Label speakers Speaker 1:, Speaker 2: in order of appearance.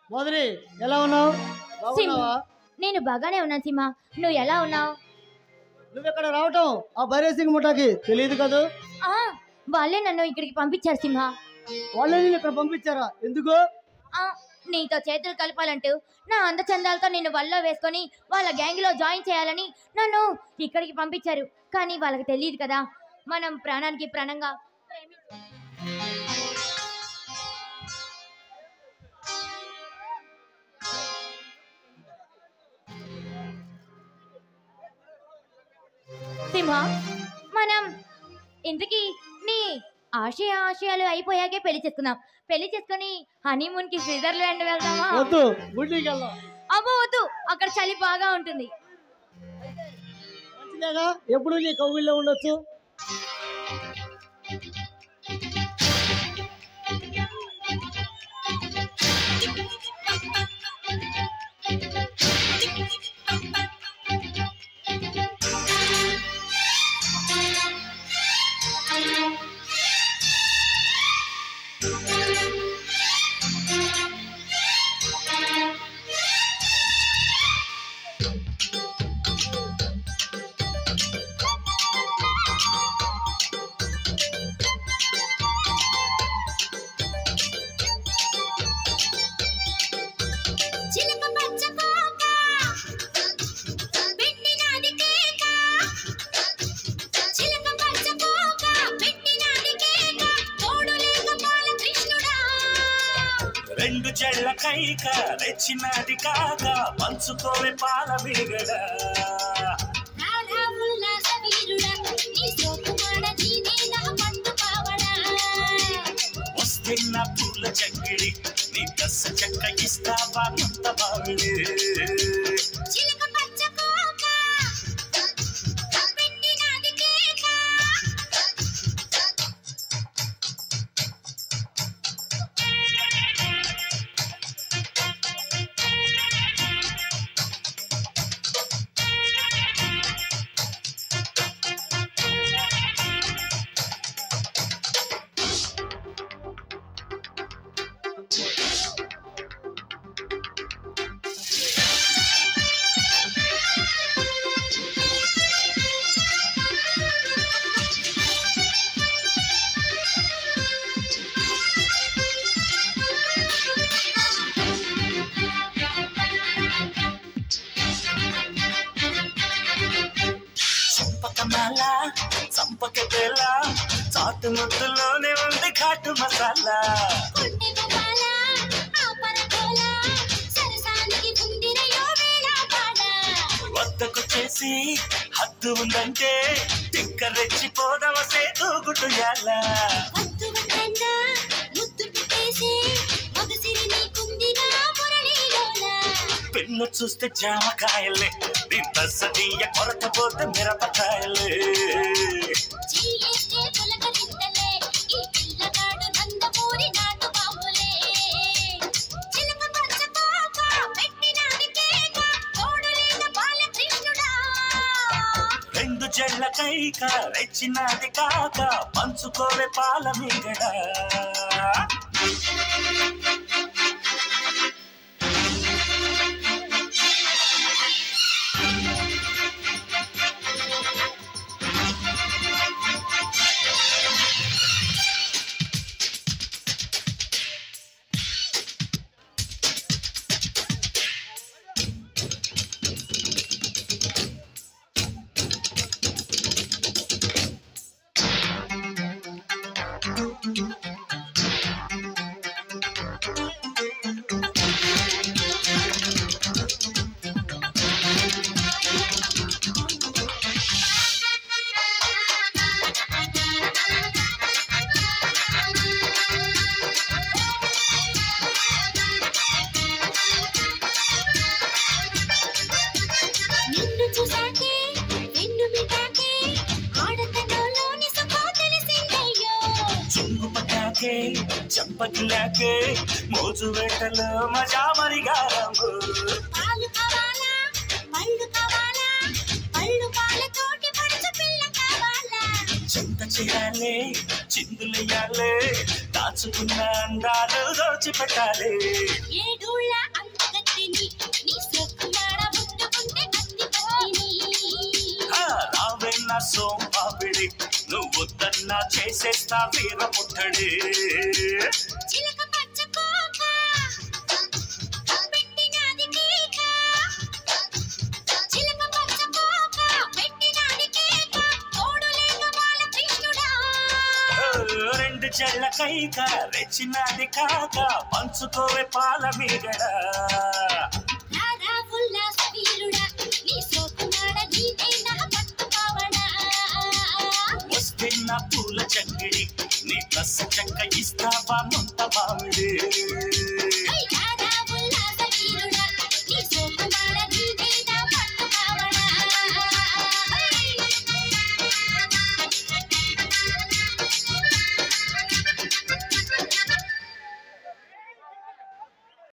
Speaker 1: మోదరి ఎలా ఉన్నావు? బాగున్నావా?
Speaker 2: నేను బాగానే ఉన్నాను సింహ, నువ్వు ఎలా ఉన్నావు?
Speaker 1: నువ్వు ఇక్కడ రావటం ఆ బైరేసింగ్ ముఠాకి తెలియదు కదా?
Speaker 2: వాళ్ళే నన్ను ఇక్కడికి పంపించారు సింహ.
Speaker 1: వాళ్ళే నేను ఇక్కడ పంపించారా? ఎందుకు?
Speaker 2: నీతో చేతులు కలపాలంటూ నా అందచందాలతో నిన్ను వల్లో వేసుకొని వాళ్ళ గ్యాంగ్ లో జాయిన్ చేయాలని నన్ను ఇక్కడికి పంపించారు. కానీ వాళ్ళకి తెలియదు కదా మనం ప్రాణానికి ప్రాణంగా సింహ, మనం ఇంతకీ నీ ఆశయాలు అయిపోయాకే పెళ్లి చేసుకుందాం. పెళ్లి చేసుకుని హనీమూన్ కి స్విట్జర్లాండ్ వెళ్దామా?
Speaker 1: వద్దు, గుడ్డికి వెళ్దాం.
Speaker 2: అబ్బో వద్దు, అక్కడ చలి బాగా ఉంటుంది.
Speaker 1: మంచిదేగా, ఎప్పుడు నీ కౌగిల్లో ఉండొచ్చు.
Speaker 3: రెండు చెళ్ళ కైక రెచ్చినది కాక పంచుకోవే పాల మీగడ వస్తున్న పూల చక్కిడి నీ దశ చెక్క ఇస్తావా కొత్త బావిడి చంపక బేళ చాటు ముద్దులోనే ఉంది ఘాటు మసాలా వద్దకు చేసి హద్దు ఉందంటే తిక్క రెచ్చిపోదవసే తూగుటుయాలా పిల్ల చూస్తే జామకాయలే నీ దశనీయ కొరకపోతే మిరపకాయలే రెండు జళ్ళ కైక రెచ్చినది కాక పంచుకోవే పాల మీగడ చంపకిలాకే మోజు వేటలో మజా మరిగారము పాలు కావాలా పళ్ళు కావాలా పళ్ళు పాలతోటి పడుచు పిల్ల కావాలా చింత చేయాలి చిందులెయ్యాలి దాచుకున్న అందాలు దోచిపెట్టాలి
Speaker 4: ఏడూళ్ళ అంతగత్తిని నీ సొక్కుమాడ ముట్టుకుంటే అత్తి పత్తిని
Speaker 3: రావెన్న సోంపాపిడి నువ్వు వద్దన్నా చేసేస్తా వీర ముట్టడి
Speaker 4: చిలక పచ్చకోక పెట్టినాది కేక చిలక పచ్చకోక పెట్టినాది కేక తోడు లేక బాల కృష్ణుడా
Speaker 3: రెండు జళ్ళ కైక రెచ్చినది కాక పంచుకోవే పాల మీగడ
Speaker 4: రారా ఉల్లాస వీరుడా నీ సొక్కుమాడ నీదే నా పట్టు పావడా
Speaker 3: వస్తున్న పూల చక్కిడి నీ కస్స చెక్క ఇస్తావా ముంత మామిడి